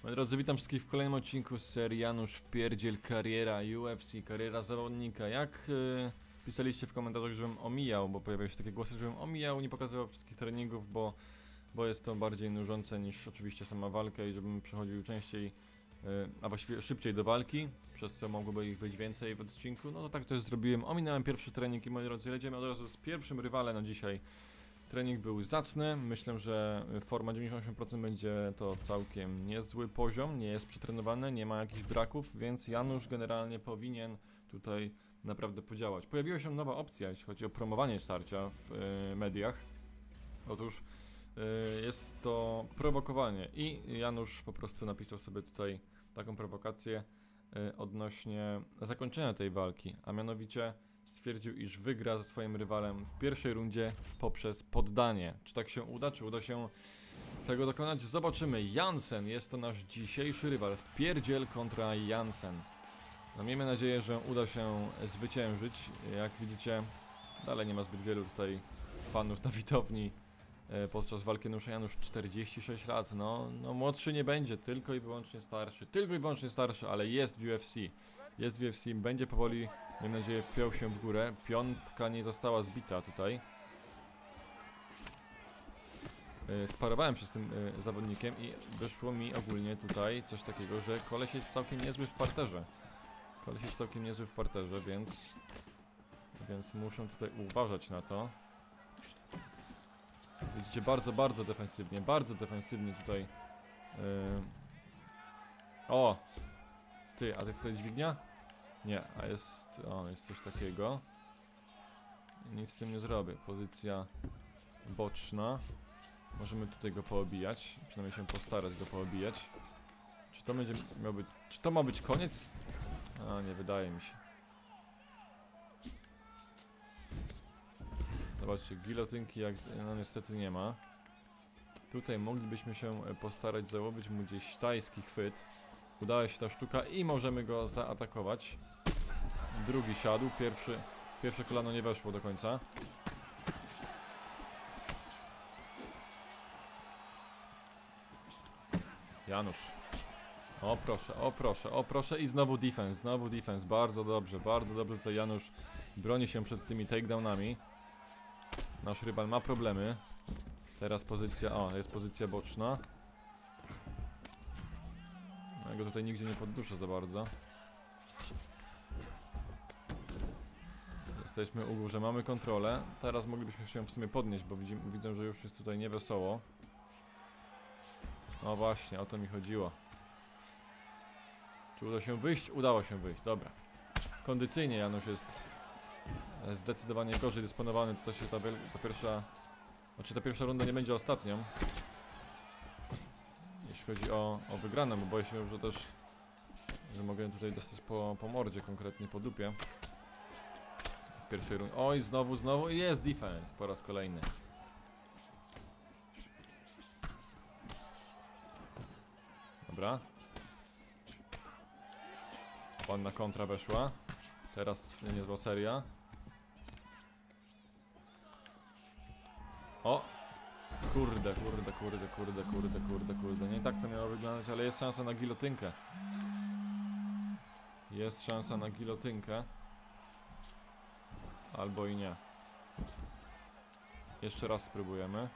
Moi drodzy, witam wszystkich w kolejnym odcinku z serii Janusz Wpierdziel Kariera UFC, kariera zawodnika. Jak pisaliście w komentarzach, żebym omijał, bo pojawiają się takie głosy, żebym omijał, nie pokazywał wszystkich treningów, bo jest to bardziej nużące niż oczywiście sama walka i żebym przechodził częściej, a właściwie szybciej do walki, przez co mogłoby ich być więcej w odcinku. No to tak też zrobiłem, ominąłem pierwszy trening i moi drodzy, jedziemy od razu z pierwszym rywalem na dzisiaj. Trening był zacny, myślę, że forma 98% będzie to całkiem niezły poziom, nie jest przetrenowany, nie ma jakichś braków, więc Janusz generalnie powinien tutaj naprawdę podziałać. Pojawiła się nowa opcja, jeśli chodzi o promowanie starcia w mediach. Otóż jest to prowokowanie i Janusz po prostu napisał sobie tutaj taką prowokację odnośnie zakończenia tej walki, a mianowicie stwierdził, iż wygra ze swoim rywalem w pierwszej rundzie poprzez poddanie. Czy tak się uda? Czy uda się tego dokonać? Zobaczymy. Jansen jest to nasz dzisiejszy rywal. Wpierdziel kontra Jansen. No miejmy nadzieję, że uda się zwyciężyć. Jak widzicie, dalej nie ma zbyt wielu tutaj fanów na widowni podczas walki. Janusz 46 lat. No młodszy nie będzie, tylko i wyłącznie starszy. Tylko i wyłącznie starszy, ale jest w UFC. Jest w UFC, będzie powoli, mam nadzieję, piął się w górę. Piątka nie została zbita tutaj. Sparowałem się z tym zawodnikiem i wyszło mi ogólnie tutaj coś takiego, że koleś jest całkiem niezły w parterze. Koleś jest całkiem niezły w parterze, więc muszę tutaj uważać na to. Widzicie, bardzo defensywnie tutaj. O! Ty, a to jest tutaj dźwignia? Nie, a jest coś takiego. Nic z tym nie zrobię. Pozycja boczna. Możemy tutaj go poobijać. Przynajmniej się postarać go poobijać. Czy to będzie miał być... Czy to ma być koniec? A, nie wydaje mi się. Zobaczcie, gilotynki jak... No niestety nie ma. Tutaj moglibyśmy się postarać załowić mu gdzieś tajski chwyt. Udała się ta sztuka i możemy go zaatakować. Drugi siadł, pierwsze kolano nie weszło do końca. Janusz. O proszę i znowu defense, bardzo dobrze tutaj Janusz broni się przed tymi takedownami. Nasz rywal ma problemy. Teraz pozycja, jest pozycja boczna. Ja go tutaj nigdzie nie podduszę za bardzo. Jesteśmy u górze, mamy kontrolę. Teraz moglibyśmy się w sumie podnieść, bo widzę, że już jest tutaj niewesoło. No właśnie, o to mi chodziło. Czy uda się wyjść? Udało się wyjść, dobra. Kondycyjnie Janusz jest zdecydowanie gorzej dysponowany. To się ta pierwsza... Znaczy ta pierwsza runda nie będzie ostatnią. Jeśli chodzi o wygraną, bo boję się, że też... Że mogę tutaj dostać po mordzie, konkretnie po dupie. W pierwszej rundzie. Oj, znowu jest defense po raz kolejny. Dobra. Ładna kontra weszła. Teraz niezła seria. O! Kurde. Nie tak to miało wyglądać, ale jest szansa na gilotynkę. Jest szansa na gilotynkę. Albo i nie. Jeszcze raz spróbujemy.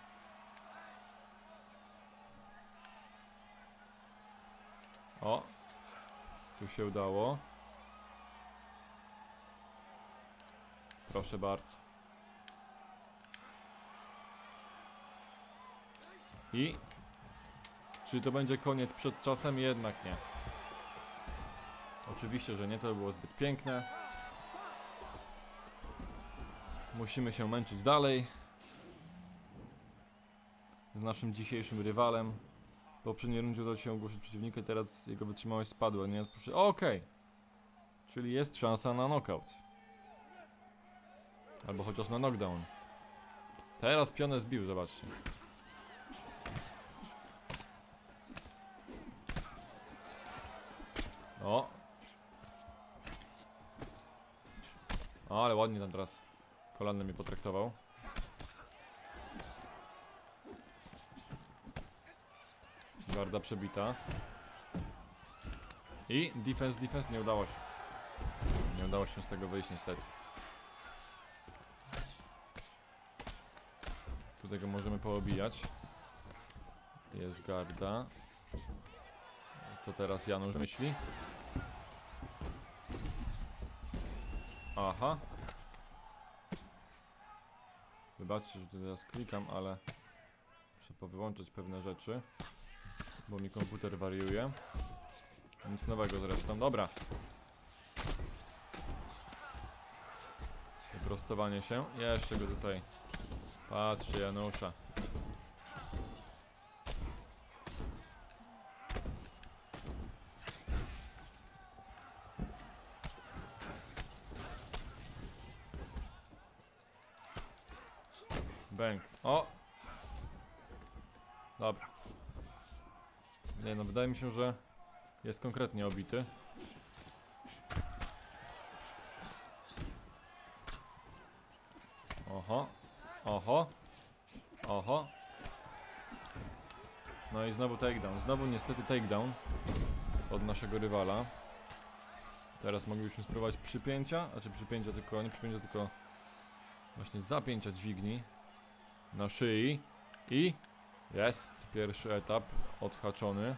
O! Tu się udało. Proszę bardzo. I... Czy to będzie koniec przed czasem? Jednak nie. Oczywiście, że nie, to było zbyt piękne. Musimy się męczyć dalej z naszym dzisiejszym rywalem. W poprzedniej rundzie udało się ogłosić przeciwnika i teraz jego wytrzymałość spadła. Nie? Okej. Czyli jest szansa na knockout. Albo chociaż na knockdown. Teraz pionę zbił, zobaczcie. O! Ale ładnie tam teraz kolanem mnie potraktował. Garda przebita. I defense, nie udało się. Nie udało się z tego wyjść niestety. Tutaj go możemy poobijać. Jest garda. Co teraz Janusz myśli? Aha. Wybaczcie, że teraz klikam, ale muszę powyłączyć pewne rzeczy, bo mi komputer wariuje. Nic nowego zresztą. Dobra. Wyprostowanie się. Jeszcze go tutaj. Patrzcie, Janusza. Bęk. O! Dobra. Nie no, wydaje mi się, że jest konkretnie obity. Oho. Oho. Oho. No i znowu takedown. Znowu niestety takedown od naszego rywala. Teraz moglibyśmy spróbować przypięcia, przypięcia tylko, nie przypięcia, tylko właśnie zapięcia dźwigni na szyi. I jest pierwszy etap odhaczony.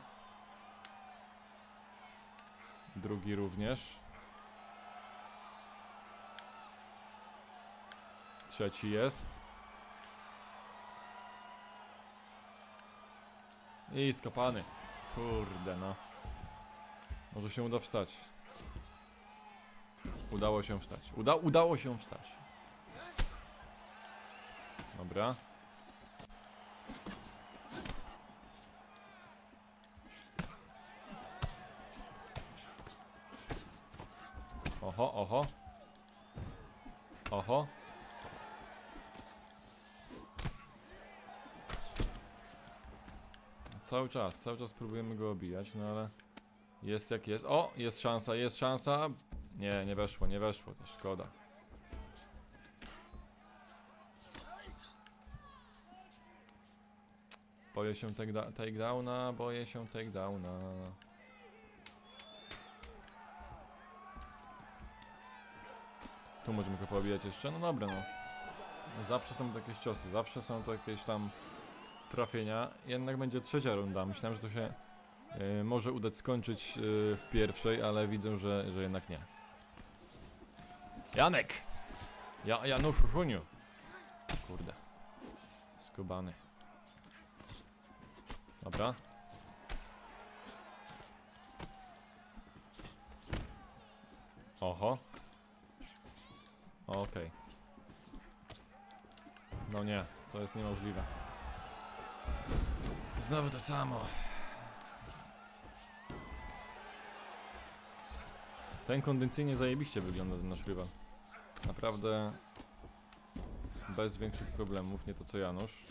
Drugi również. Trzeci jest. I skopany. Kurde no. Może się uda wstać. Udało się wstać. Udało się wstać. Dobra. Oho, oho. Oho. Cały czas próbujemy go obijać, no ale jest jak jest. O, jest szansa. Nie, nie weszło, to szkoda. Boję się takedowna, Tu możemy go poobijać jeszcze, no dobra no. Zawsze są to jakieś ciosy, zawsze są to jakieś tam trafienia. Jednak będzie trzecia runda, myślałem, że to się może udać skończyć w pierwszej, ale widzę, że jednak nie. Janek! Januszu Szuniu! Kurde. Skubany. Dobra. Oho. Okej. No nie, to jest niemożliwe. Znowu to samo. Ten kondycyjnie zajebiście wygląda ten nasz rywal. Naprawdę bez większych problemów, nie to co Janusz.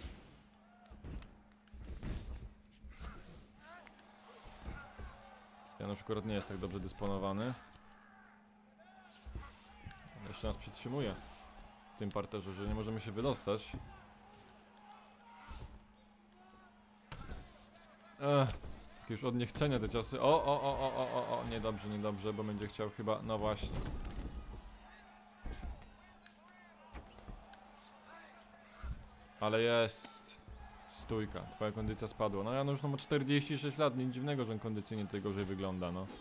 Janusz akurat nie jest tak dobrze dysponowany. Jeszcze nas przytrzymuje w tym parterze, że nie możemy się wydostać. Już od niechcenia te ciosy. O, niedobrze, bo będzie chciał chyba, no właśnie. Ale jest stójka, twoja kondycja spadła. No Janusz no ma 46 lat, nic dziwnego, że kondycyjnie tutaj gorzej wygląda, no.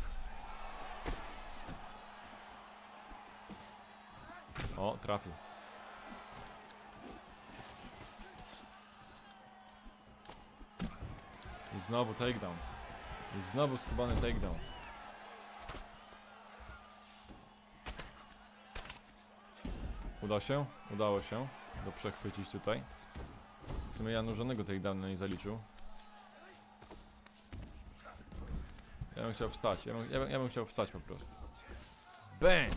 O, trafił. I znowu takedown. I znowu skubany takedown. Uda się? Udało się go przechwycić tutaj. W sumie Janusz żadnego takedowna nie zaliczył. Ja bym chciał wstać. Ja bym chciał wstać po prostu. Bang!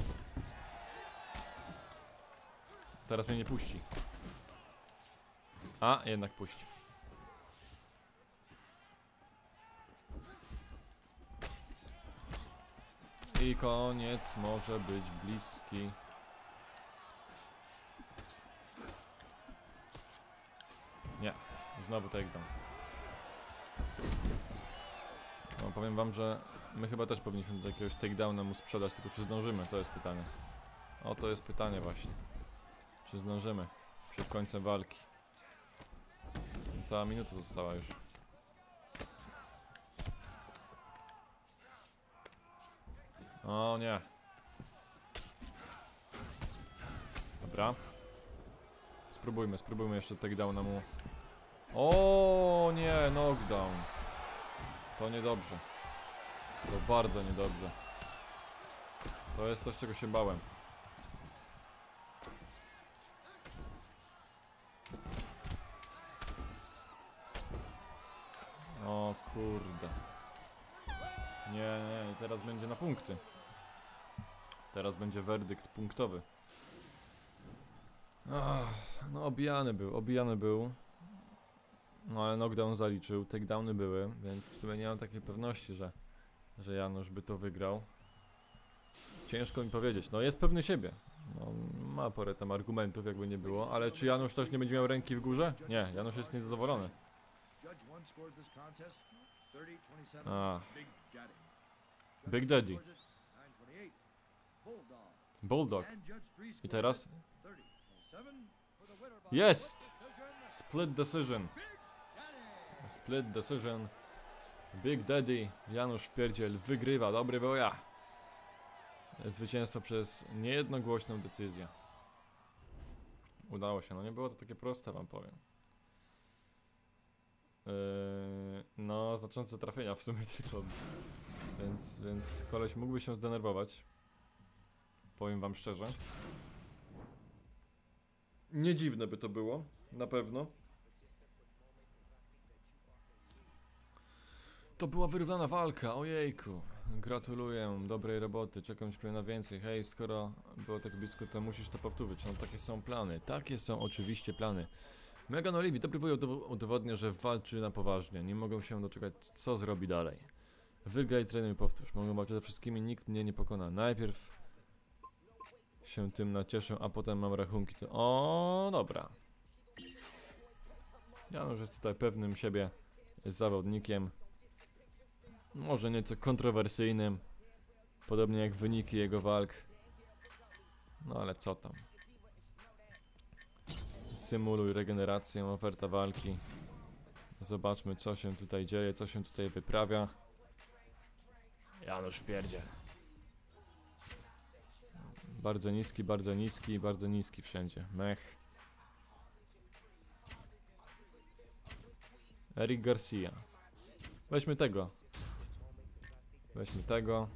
Teraz mnie nie puści. A, jednak puści. I koniec może być bliski. Nie, znowu takedown. No powiem wam, że my chyba też powinniśmy do jakiegoś takedowna mu sprzedać, tylko czy zdążymy, to jest pytanie. O, to jest pytanie właśnie. Czy zdążymy przed końcem walki? Cała minuta została już. O nie. Dobra. Spróbujmy jeszcze takedowna mu. O nie, knockdown. To niedobrze. To bardzo niedobrze. To jest coś, czego się bałem. O kurde. Nie, i teraz będzie na punkty. Teraz będzie werdykt punktowy. Ach, no obijany był. No ale knockdown zaliczył, takedowny były, więc w sumie nie mam takiej pewności, że Janusz by to wygrał. Ciężko mi powiedzieć, no jest pewny siebie. No, ma parę tam argumentów, jakby nie było, ale czy Janusz też nie będzie miał ręki w górze? Nie, Janusz jest niezadowolony. A. Big Daddy. Bulldog. I teraz? Jest! Split decision. Split decision. Big Daddy, Janusz Wpierdziel wygrywa, dobry boja. Zwycięstwo przez niejednogłośną decyzję. Udało się, no nie było to takie proste, wam powiem. No, znaczące trafienia w sumie tylko. Więc koleś mógłby się zdenerwować. Powiem wam szczerze. Nie dziwne by to było, na pewno. To była wyrównana walka, ojejku. Gratuluję, dobrej roboty, czekam cię na więcej. Hej, skoro było tak blisko, to musisz to powtórzyć. No takie są plany, takie są oczywiście plany. Megan Olivi, dobry wuj udowodnia, że walczy na poważnie. Nie mogę się doczekać, co zrobi dalej. Wygraj, trenuj, powtórz. Mogę walczyć ze wszystkimi, nikt mnie nie pokona. Najpierw się tym nacieszę, a potem mam rachunki. To... O, dobra. Janusz jest tutaj pewnym siebie zawodnikiem. Może nieco kontrowersyjnym. Podobnie jak wyniki jego walk. No ale co tam. Symuluj regenerację, oferta walki. Zobaczmy, co się tutaj dzieje, co się tutaj wyprawia. Janusz Wpierdziel. Bardzo niski, bardzo niski, bardzo niski wszędzie. Mech. Eric Garcia. Weźmy tego. Weźmy tego.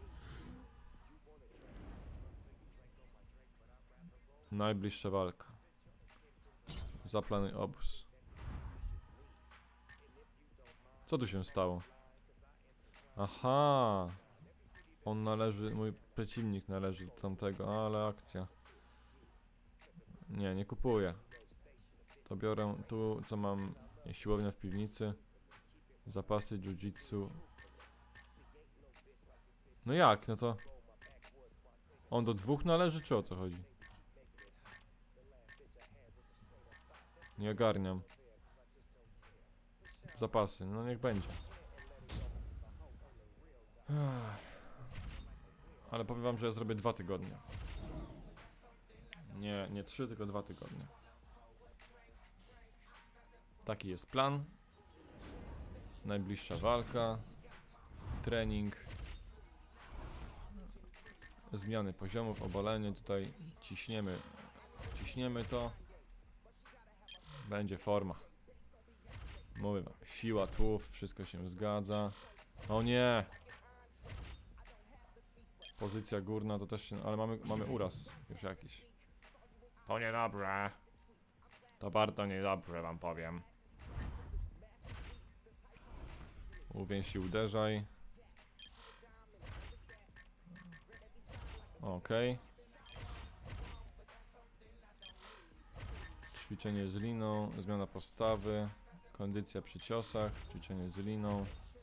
Najbliższa walka. Zaplanuj obóz. Co tu się stało? Aha. On należy, mój przeciwnik należy do tamtego, ale akcja. Nie kupuję. To biorę tu, co mam, siłownia w piwnicy. Zapasy, jiu-jitsu. No jak, no to... On do dwóch należy, czy o co chodzi? Nie ogarniam. Zapasy, no niech będzie. Ale powiem wam, że ja zrobię 2 tygodnie. Nie 3, tylko 2 tygodnie. Taki jest plan. Najbliższa walka. Trening. Zmiany poziomów, obalenie. Tutaj ciśniemy to. Będzie forma. Mówię wam, siła, tłów, wszystko się zgadza. O nie! Pozycja górna to też się... Ale mamy uraz już jakiś. To niedobre. To bardzo niedobrze, wam powiem. Uwięź i uderzaj. Okej. Ćwiczenie z liną, zmiana postawy. Kondycja przy ciosach, ćwiczenie z liną.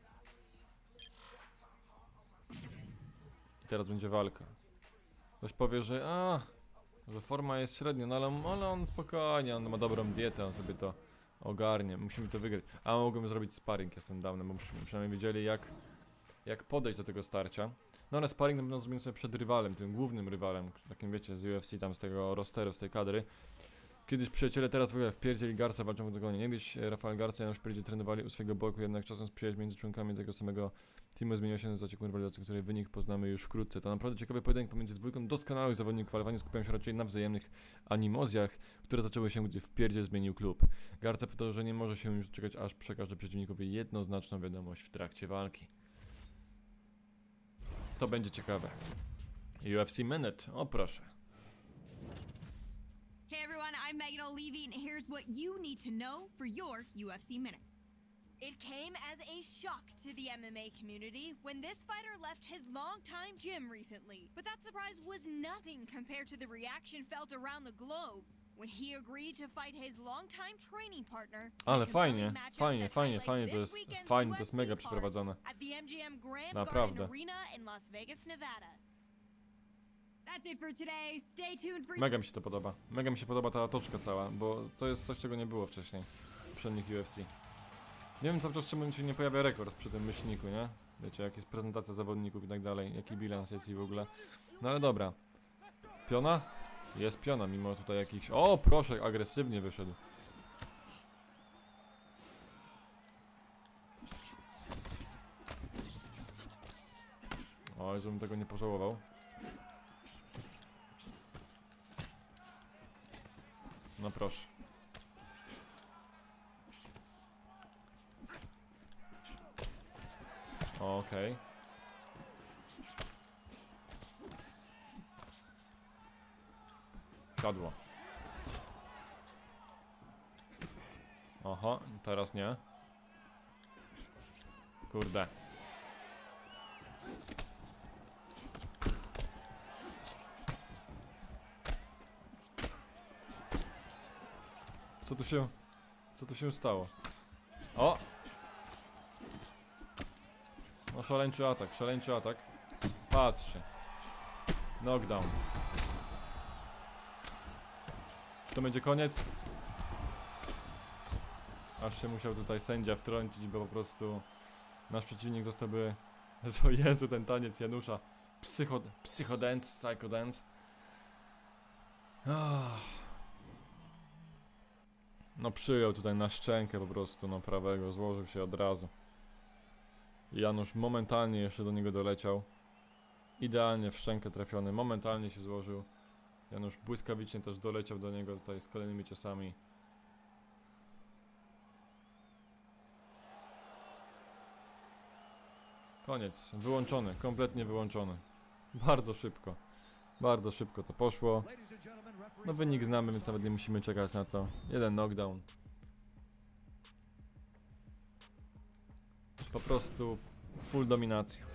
I teraz będzie walka. Ktoś powie, że forma jest średnia, no ale on spokojnie, on ma dobrą dietę, on sobie to ogarnie, musimy to wygrać. A mogłem zrobić sparring, jestem dawny, bo przynajmniej wiedzieli jak podejść do tego starcia. No ale sparring na pewno zrobimy sobie przed rywalem, tym głównym rywalem, takim wiecie, z UFC, tam z tego rosteru, z tej kadry. Kiedyś przyjaciele, teraz w ogóle wpierdzieli Garza walczą w ogonie. Niegdyś Rafael Garza i Janusz Pierdziel trenowali u swojego boku, jednak czasem sprzyjać między członkami tego samego teamu zmieniło się na zaciekłą rywalizację, której wynik poznamy już wkrótce. To naprawdę ciekawy pojedynek pomiędzy dwójką doskonałych zawodników, ale fani skupiają się raczej na wzajemnych animozjach, które zaczęły się, gdy wpierdziel zmienił klub. Garza pytał, że nie może się już czekać, aż przekaże przeciwnikowi jednoznaczną wiadomość w trakcie walki. To będzie ciekawe. UFC Minute, o proszę. Hey everyone, I'm Megan O'Leary, and here's what you need to know for your UFC Minute. It came as a shock to the MMA community when this fighter left his longtime gym recently. But that surprise was nothing compared to the reaction felt around the globe when he agreed to fight his longtime training partner. Ale fajnie, to jest mega przeprowadzone. At the MGM Grand Naprawdę. Garden Arena in Las Vegas, Nevada. That's it for today. Stay tuned for... Mega mi się to podoba. Mega mi się podoba ta otoczka cała, bo to jest coś, czego nie było wcześniej w poprzednich UFC. Nie wiem cały czas, czemu się nie pojawia rekord przy tym myślniku, nie? Wiecie, jak jest prezentacja zawodników i tak dalej, jaki bilans jest i w ogóle. No ale dobra. Piona? Jest piona, mimo tutaj jakichś... O, proszę, agresywnie wyszedł. Oj, żebym tego nie pożałował. No proszę. Okej. Siadło. Oho, teraz nie. Kurde. Co tu się stało? O! No szaleńczy atak. Patrzcie. Knockdown. Czy to będzie koniec? Aż się musiał tutaj sędzia wtrącić, bo po prostu nasz przeciwnik zostałby... O Jezu, ten taniec Janusza. Psychodance, psychodance. No przyjął tutaj na szczękę po prostu, no prawego, złożył się od razu. Janusz momentalnie jeszcze do niego doleciał. Idealnie w szczękę trafiony, momentalnie się złożył. Janusz błyskawicznie też doleciał do niego tutaj z kolejnymi ciosami. Koniec, wyłączony, kompletnie wyłączony. Bardzo szybko to poszło. No wynik znamy, więc nawet nie musimy czekać na to. Jeden knockdown. Po prostu full dominacja.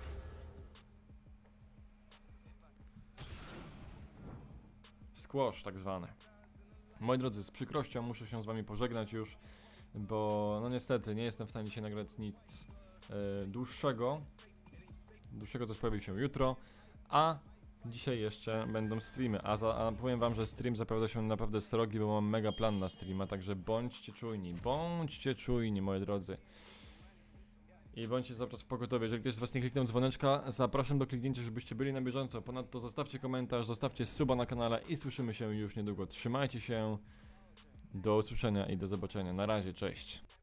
Squash tak zwane. Moi drodzy, z przykrością muszę się z wami pożegnać już, bo no niestety nie jestem w stanie dzisiaj nagrać nic dłuższego. Coś pojawi się jutro, a dzisiaj jeszcze będą streamy, a powiem wam, że stream zapowiada się naprawdę srogi, bo mam mega plan na streama, także bądźcie czujni, moi drodzy. I bądźcie cały czas w pogotowie. Jeżeli ktoś z was nie kliknął dzwoneczka, zapraszam do kliknięcia, żebyście byli na bieżąco. Ponadto zostawcie komentarz, zostawcie suba na kanale i słyszymy się już niedługo. Trzymajcie się, do usłyszenia i do zobaczenia. Na razie, cześć.